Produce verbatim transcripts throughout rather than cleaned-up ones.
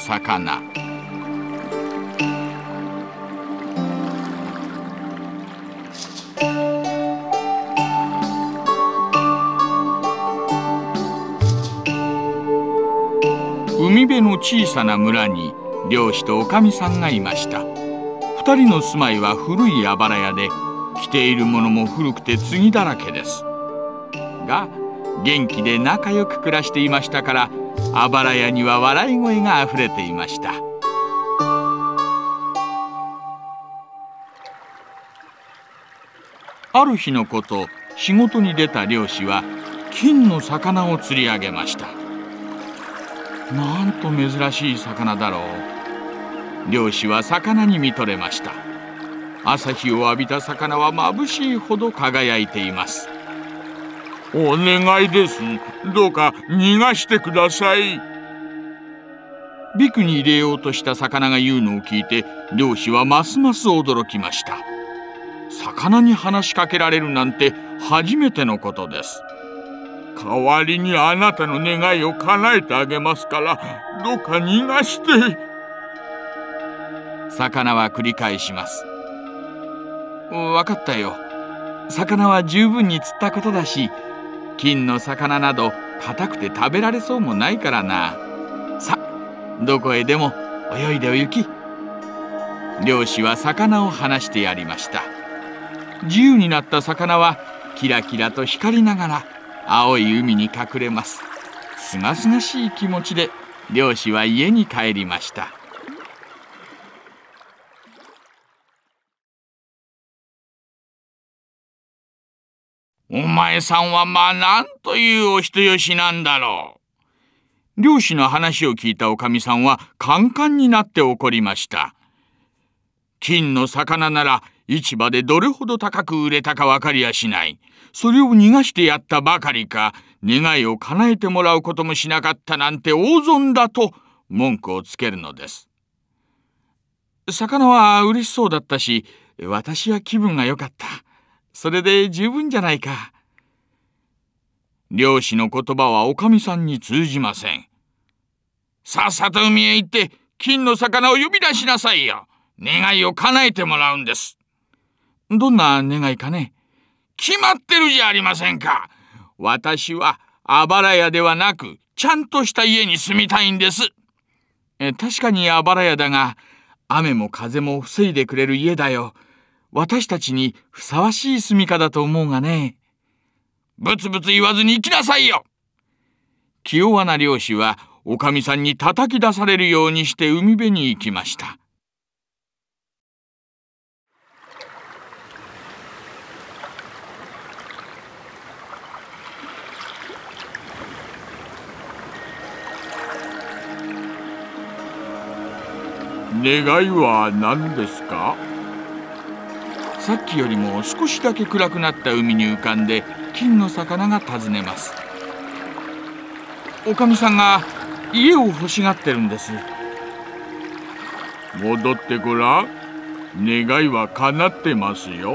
魚。海辺の小さな村に漁師とおかみさんがいました。二人の住まいは古いあばら屋で、着ているものも古くて継ぎだらけです。が元気で仲良く暮らしていましたから、あばら屋には笑い声があふれていました。ある日のこと、仕事に出た漁師は金の魚を釣り上げました。なんと珍しい魚だろう。漁師は魚に見とれました。朝日を浴びた魚は眩しいほど輝いています。 お願いです。どうか逃がしてください。 ビクに入れようとした魚が言うのを聞いて、漁師はますます驚きました。魚に話しかけられるなんて初めてのことです。 代わりにあなたの願いを叶えてあげますから、どうか逃がして。 魚は繰り返します。わかったよ。魚は十分に釣ったことだし、金の魚など硬くて食べられそうもないからな。さ、どこへでも泳いでお行き。漁師は魚を放してやりました。自由になった魚はキラキラと光りながら青い海に隠れます。すがすがしい気持ちで漁師は家に帰りました。 お前さんはまあなんというお人よしなんだろう。漁師の話を聞いたおかみさんはカンカンになって怒りました。金の魚なら市場でどれほど高く売れたか分かりやしない。それを逃がしてやったばかりか、願いを叶えてもらうこともしなかったなんて大損だと文句をつけるのです。魚は嬉しそうだったし、私は気分が良かった。それで十分じゃないか。漁師の言葉はおかみさんに通じません。 さっさと海へ行って金の魚を呼び出しなさいよ。願いを叶えてもらうんです。 どんな願いかね。 決まってるじゃありませんか。私はあばら屋ではなく、ちゃんとした家に住みたいんです。 え、確かにあばら屋だが、雨も風も防いでくれる家だよ。私たちにふさわしい住みかだと思うがね。 ブツブツ言わずに行きなさいよ。 気弱な漁師はおかみさんに叩き出されるようにして海辺に行きました。 願いは何ですか？ さっきよりも少しだけ暗くなった海に浮かんで金の魚が尋ねます。おかみさんが家を欲しがってるんです。 戻ってごらん。願いは叶ってますよ。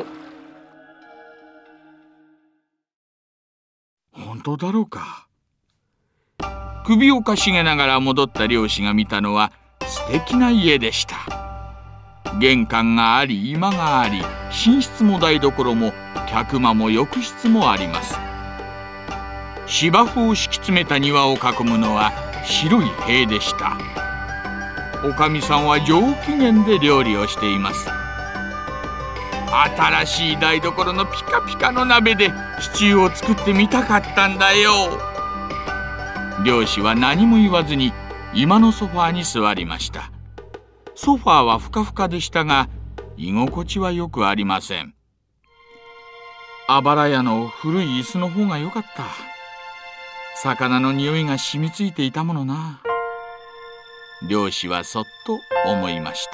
本当だろうか。首をかしげながら戻った漁師が見たのは素敵な家でした。玄関があり、居間があり、寝室も台所も客間も浴室もあります。芝生を敷き詰めた庭を囲むのは白い塀でした。おかみさんは上機嫌で料理をしています。新しい台所のピカピカの鍋でシチューを作ってみたかったんだよ。漁師は何も言わずに居間のソファーに座りました。ソファーはふかふかでしたが、居心地はよくありません。あばら屋の古い椅子の方が良かった。魚の匂いが染みついていたものな。漁師はそっと思いました。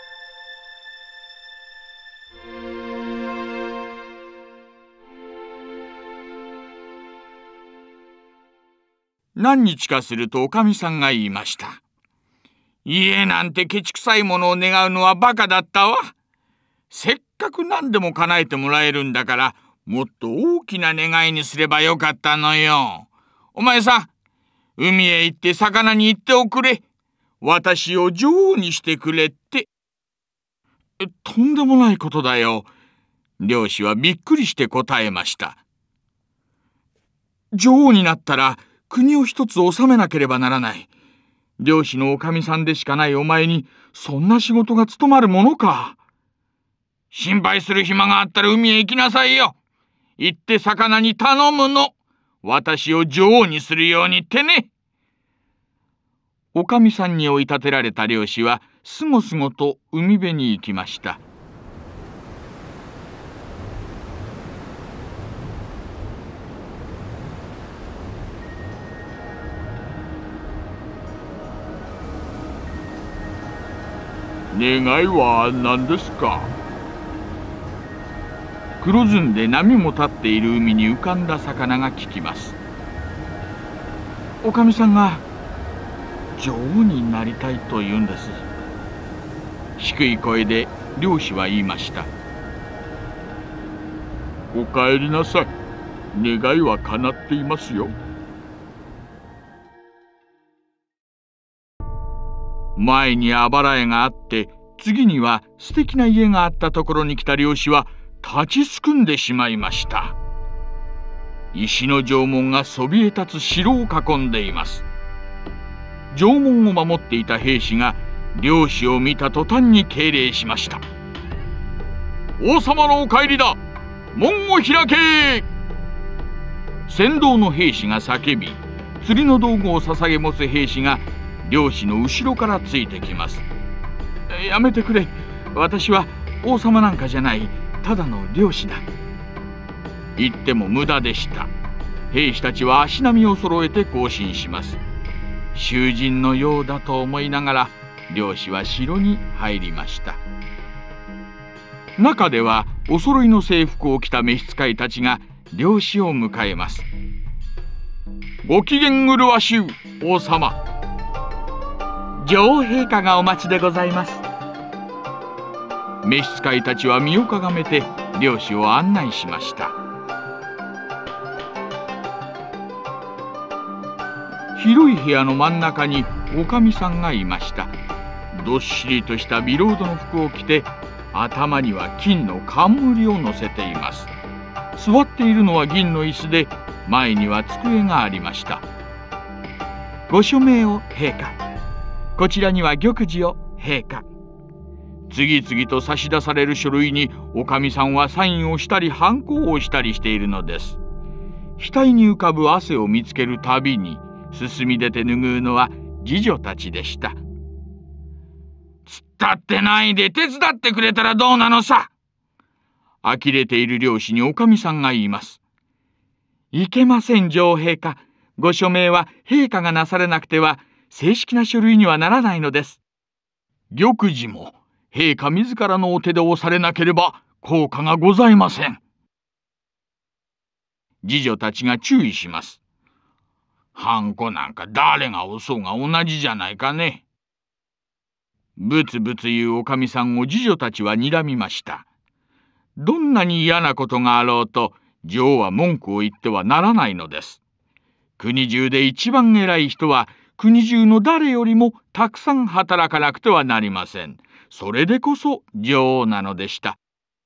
何日かするとおかみさんが言いました。 家なんてケチくさいものを願うのはバカだったわ。せっかく何でも叶えてもらえるんだから、もっと大きな願いにすればよかったのよ。お前さん、海へ行って魚に言っておくれ。 私を女王にしてくれって。とんでもないことだよ。漁師はびっくりして答えました。女王になったら国を一つ治めなければならない。漁師のおかみさんでしかないお前にそんな仕事が務まるものか。 心配する暇があったら海へ行きなさいよ。行って魚に頼むの。私を女王にするようにってね。 おかみさんに追い立てられた漁師はすごすごと海辺に行きました。 願いは何ですか？ 黒ずんで波も立っている海に浮かんだ魚が聞きます。おかみさんが女王になりたいと言うんです。低い声で漁師は言いました。 お帰りなさい。願いは叶っていますよ。 前にあばら家があって次には素敵な家があったところに来た漁師は立ちすくんでしまいました。石の城門がそびえ立つ城を囲んでいます。城門を守っていた兵士が漁師を見た途端に敬礼しました。 王様のお帰りだ。門を開け。 先導の兵士が叫び、釣りの道具を捧げ持つ兵士が漁師の後ろからついてきます。やめてくれ。私は王様なんかじゃない。ただの漁師だ。言っても無駄でした。兵士たちは足並みを揃えて行進します。囚人のようだと思いながら漁師は城に入りました。中ではお揃いの制服を着た召使いたちが漁師を迎えます。 ご機嫌麗しゅう王様。 女王陛下がお待ちでございます。召使いたちは身をかがめて漁師を案内しました。広い部屋の真ん中におかみさんがいました。どっしりとしたビロードの服を着て、頭には金の冠を乗せています。座っているのは銀の椅子で、前には机がありました。ご署名を陛下。こちらには玉璽を陛下。次々と差し出される書類におかみさんはサインをしたりハンコを押したりしているのです。額に浮かぶ汗を見つけるたびに進み出て拭うのは侍女たちでした。 突っ立ってないで手伝ってくれたらどうなのさ。 呆れている漁師におかみさんが言います。いけません、女王陛下。ご署名は陛下がなされなくては正式な書類にはならないのです。 玉璽も陛下自らのお手で押されなければ効果がございません。 侍女たちが注意します。 ハンコなんか誰が押そうが同じじゃないかね。 ぶつぶつ言うおかみさんを侍女たちは睨みました。どんなに嫌なことがあろうと女王は文句を言ってはならないのです。国中で一番偉い人は国中の誰よりもたくさん働かなくてはなりません。それでこそ女王なのでした。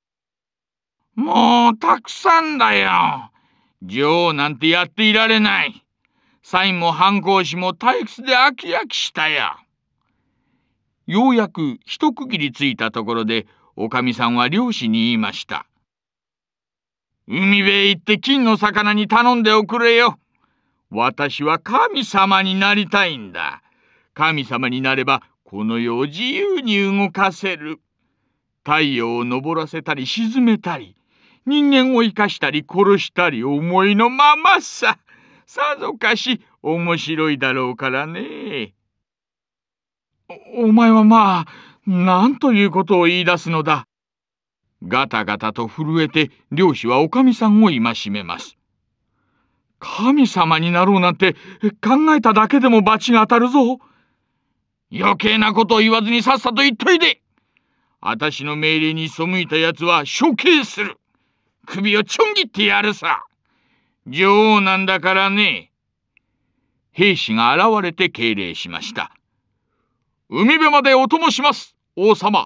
もうたくさんだよ。女王なんてやっていられない。サインもハンコ押しも退屈で飽き飽きしたよ。 ようやく一区切りついたところでおかみさんは漁師に言いました。 海辺へ行って金の魚に頼んでおくれよ。私は神様になりたいんだ。神様になればこの世を自由に動かせる。太陽を昇らせたり沈めたり、人間を生かしたり殺したり思いのままさ。さぞかし面白いだろうからね。 お、お前はまあ、なんということを言い出すのだ。ガタガタと震えて漁師はおかみさんを戒めます。神様になろうなんて考えただけでも罰が当たるぞ。 余計なことを言わずにさっさと言っといで。私の命令に背いたやつは処刑する。首をちょん切ってやるさ。女王なんだからね。 兵士が現れて敬礼しました。 海辺までお供します、王様。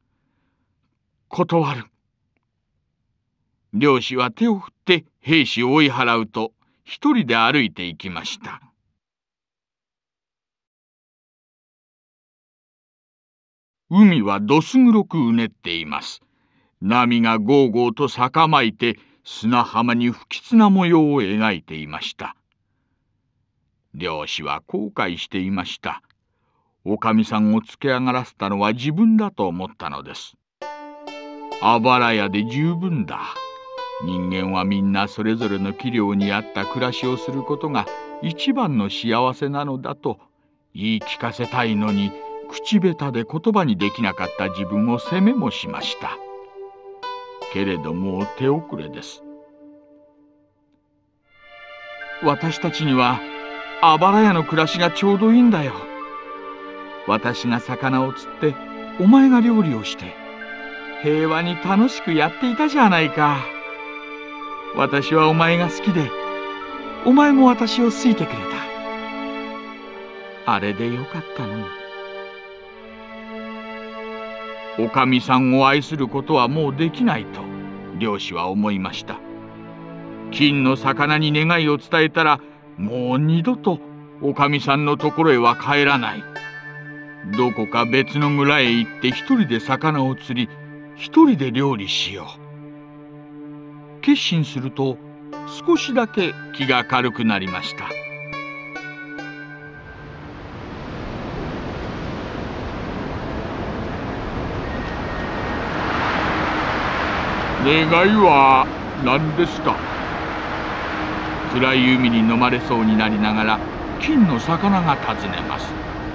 断る。漁師は手を振って兵士を追い払うと、一人で歩いて行きました。海はどす黒くうねっています。波がゴーゴーと逆まいて砂浜に不吉な模様を描いていました。漁師は後悔していました。おかみさんをつけ上がらせたのは自分だと思ったのです。あばら屋で十分だ。人間はみんなそれぞれの器量に合った暮らしをすることが一番の幸せなのだと言い聞かせたいのに、口下手で言葉にできなかった自分を責めもしました。けれどもう手遅れです。私たちにはあばら屋の暮らしがちょうどいいんだよ。私が魚を釣ってお前が料理をして平和に楽しくやっていたじゃないか。私はお前が好きでお前も私を好いてくれた。あれでよかったのに。おかみさんを愛することはもうできないと漁師は思いました。金の魚に願いを伝えたらもう二度とおかみさんのところへは帰らない。どこか別の村へ行って一人で魚を釣り一人で料理しよう。決心すると少しだけ気が軽くなりました。 願いは何ですか？ 暗い海に飲まれそうになりながら金の魚が尋ねます。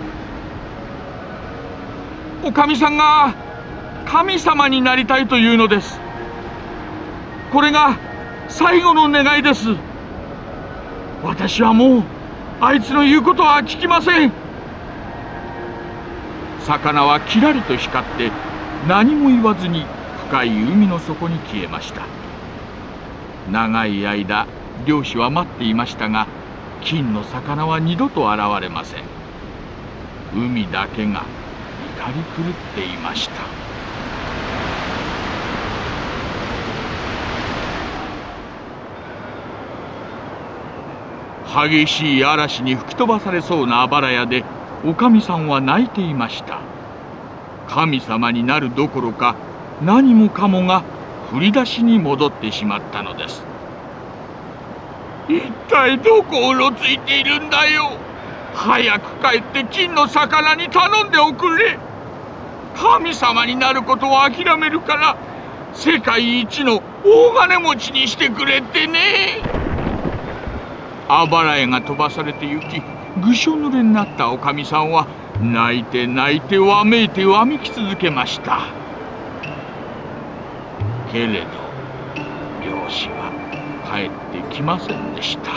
おかみさんが神様になりたいというのです。これが最後の願いです。私はもうあいつの言うことは聞きません。魚はキラリと光って何も言わずに深い海の底に消えました。長い間漁師は待っていましたが、金の魚は二度と現れません。海だけが怒り狂っていました。激しい嵐に吹き飛ばされそうなあばら屋でおかみさんは泣いていました。神様になるどころか何もかもが振り出しに戻ってしまったのです。一体どこをうろついているんだよ。早く帰って金の魚に頼んでおくれ。神様になることを諦めるから世界一の大金持ちにしてくれってね。あばら屋が飛ばされてゆき、ぐしょ濡れになったおかみさんは泣いて泣いてわめいてわめき続けました。けれど漁師は帰ってきませんでした。